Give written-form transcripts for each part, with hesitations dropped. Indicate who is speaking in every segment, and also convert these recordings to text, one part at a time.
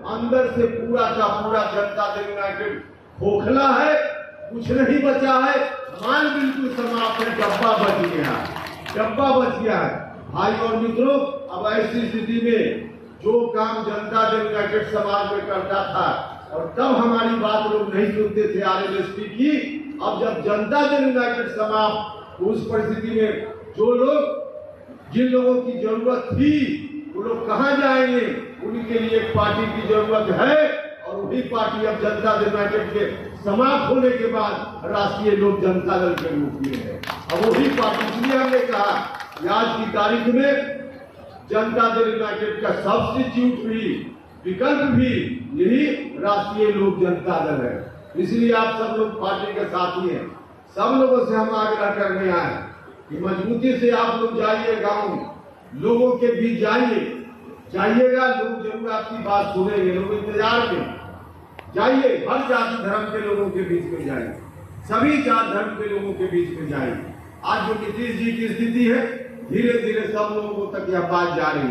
Speaker 1: अंदर से पूरा का पूरा जनता दल यूनाइटेड खोखला है, कुछ नहीं बचा है, माल बिल्कुल समाप्त है, डब्बा बच गया, डब्बा बच गया है। भाई और मित्रों, अब ऐसी स्थिति में जो काम जनता दल यूनाइटेड समाज में करता था और तब हमारी बात लोग नहीं सुनते थे आरएलएसपी की, अब जब जनता दल यूनाइटेड समाप्त, उस परिस्थिति में जो लोग, जिन लोगों की जरूरत थी वो लोग कहाँ जाएंगे? उनके लिए एक पार्टी की जरूरत है और वही पार्टी अब जनता दल यूनाइटेड के समाप्त होने के बाद राष्ट्रीय लोक जनता दल के रूप में है। अब वही पार्टी, इसलिए हमने कहा कि आज की तारीख में जनता दल यूनाइटेड का सब्स्टिट्यूट भी, विकल्प भी यही राष्ट्रीय लोक जनता दल है। इसलिए आप सब लोग पार्टी के साथी हैं, सब लोगों से हम आग्रह करने आए कि मजबूती से आप लोग जाइए, गांव लोगों के बीच जाइएगा, लोग जरूर आपकी बात सुनेंगे, लोग इंतजार में जाइए, हर जाति धर्म के लोगों के बीच में जाइए, सभी जाति धर्म के लोगों के बीच में जाइए। आज जो नीतीश जी की स्थिति है, धीरे धीरे सब लोगों तक यह बात जा रही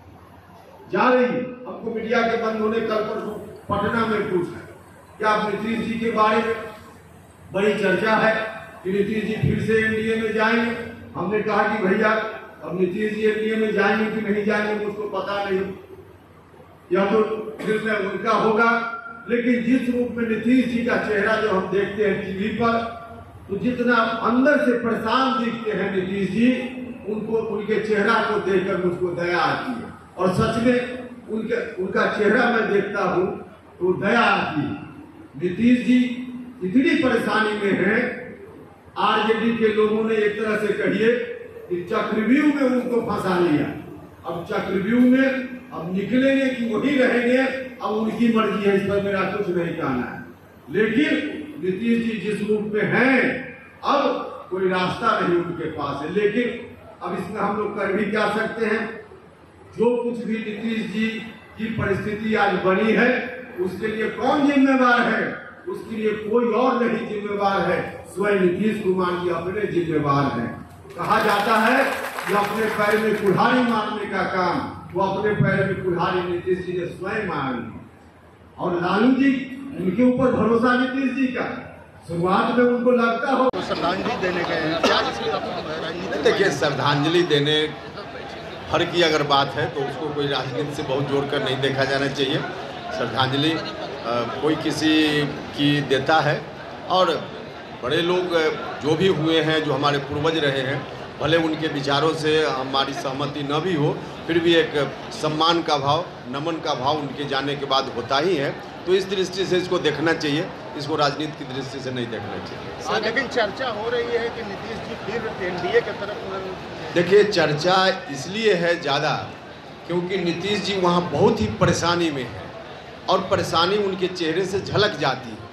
Speaker 1: है। हमको मीडिया के बंद होने कल परसों पटना में पूछा कि आप नीतीश जी के बारे में बड़ी चर्चा है कि नीतीश जी फिर से एनडीए में जाएंगे। हमने कहा कि भैया अब नीतीश जी एनडीए में जाएंगे कि नहीं जाएंगे मुझको पता नहीं, यह तो निर्णय उनका होगा, लेकिन जिस रूप में नीतीश जी का चेहरा जो हम देखते हैं टीवी पर, तो जितना अंदर से परेशान दिखते हैं नीतीश जी, उनको उनके चेहरा को देखकर मुझको दया आती है और सच में उनका चेहरा मैं देखता हूँ तो दया आती है। नीतीश जी इतनी परेशानी में हैं, आरजेडी के लोगों ने एक तरह से कहिए कि चक्रव्यूह में उनको फंसा लिया। अब चक्रव्यूह में अब निकलेंगे कि वही रहेंगे, अब उनकी मर्जी है, इस पर मेरा कुछ नहीं कहना है। लेकिन नीतीश जी जिस रूप में हैं, अब कोई रास्ता नहीं उनके पास है। लेकिन अब इसमें हम लोग कर भी क्या सकते हैं? जो कुछ भी नीतीश जी की परिस्थिति आज बनी है, उसके लिए कौन जिम्मेवार है? उसके लिए कोई और नहीं जिम्मेवार है, स्वयं नीतीश कुमार जी अपने जिम्मेवार हैं। कहा जाता है कि अपने पैर में कुल्हाड़ी मारने का काम वो अपने पैर में कुल्हाड़ी नीतीश जी ने स्वयं मारी। और लालू जी, उनके ऊपर भरोसा नीतीश जी का शुरुआत में उनको लगता हो
Speaker 2: श्रद्धांजलि देने गए।
Speaker 3: देखिए, श्रद्धांजलि देने हर की अगर बात है तो उसको कोई राजनीति से बहुत जोड़कर नहीं देखा जाना चाहिए। श्रद्धांजलि कोई किसी की देता है, और बड़े लोग जो भी हुए हैं, जो हमारे पूर्वज रहे हैं, भले उनके विचारों से हमारी सहमति न भी हो, फिर भी एक सम्मान का भाव, नमन का भाव उनके जाने के बाद होता ही है। तो इस दृष्टि से इसको देखना चाहिए, इसको राजनीति की दृष्टि से नहीं देखना चाहिए।
Speaker 2: लेकिन चर्चा हो रही है कि नीतीश जी फिर एनडीए की तरफ।
Speaker 3: देखिए, चर्चा इसलिए है ज़्यादा क्योंकि नीतीश जी वहाँ बहुत ही परेशानी में है और परेशानी उनके चेहरे से झलक जाती है।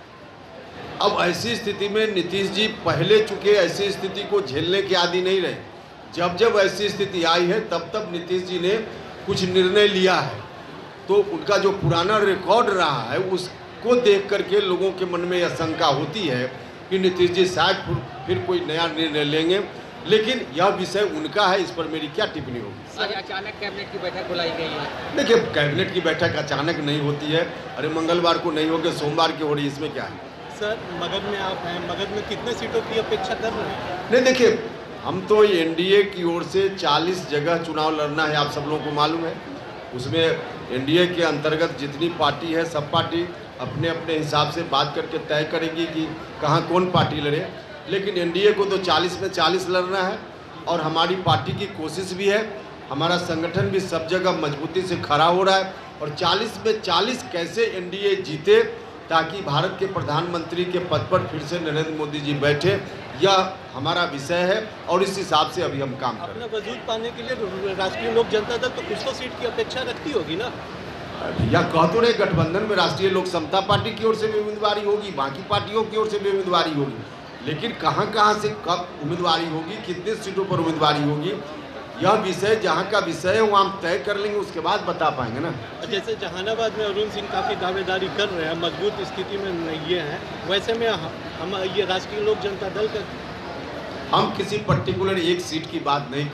Speaker 3: अब ऐसी स्थिति में नीतीश जी पहले चूँकि ऐसी स्थिति को झेलने के आदी नहीं रहे, जब जब ऐसी स्थिति आई है तब तब नीतीश जी ने कुछ निर्णय लिया है। तो उनका जो पुराना रिकॉर्ड रहा है उसको देख करके लोगों के मन में यह शंका होती है कि नीतीश जी शायद फिर कोई नया निर्णय लेंगे, लेकिन यह विषय उनका है, इस पर मेरी क्या टिप्पणी होगी।
Speaker 4: आज अचानक कैबिनेट की बैठक बुलाई गई है।
Speaker 3: देखिए, कैबिनेट की बैठक अचानक नहीं होती है। अरे मंगलवार को नहीं होगी, सोमवार की हो रही, इसमें क्या है?
Speaker 2: सर, मगध में आप हैं, मगध में कितने सीटों की अपेक्षा कर रहे हैं?
Speaker 3: नहीं, देखिए, हम तो एनडीए की ओर से 40 जगह चुनाव लड़ना है, आप सब लोगों को मालूम है। उसमें एनडीए के अंतर्गत जितनी पार्टी है, सब पार्टी अपने अपने हिसाब से बात करके तय करेंगी कि कहाँ कौन पार्टी लड़े। लेकिन एनडीए को तो 40 में 40 लड़ना है और हमारी पार्टी की कोशिश भी है, हमारा संगठन भी सब जगह मजबूती से खड़ा हो रहा है। और 40 में 40 कैसे एनडीए जीते ताकि भारत के प्रधानमंत्री के पद पर फिर से नरेंद्र मोदी जी बैठे, यह हमारा विषय है और इस हिसाब से अभी हम काम कर रहे हैं।
Speaker 2: अपना वजूद पाने के लिए राष्ट्रीय लोक जनता दल तो कुछ तो सीट की अपेक्षा रखती होगी ना?
Speaker 3: या कह तो रहे, गठबंधन में राष्ट्रीय लोक समता पार्टी की ओर से भी उम्मीदवारी होगी, बाकी पार्टियों की ओर से भी उम्मीदवारी होगी, लेकिन कहाँ से कब उम्मीदवारी होगी, कितने सीटों पर उम्मीदवारी होगी, यह विषय जहाँ का विषय है वो हम तय कर लेंगे, उसके बाद बता पाएंगे ना।
Speaker 2: जैसे जहानाबाद में अरुण सिंह काफ़ी दावेदारी कर रहे हैं, मजबूत स्थिति में ये हैं, वैसे में हम ये राष्ट्रीय लोक जनता दल का
Speaker 3: हम किसी पर्टिकुलर एक सीट की बात नहीं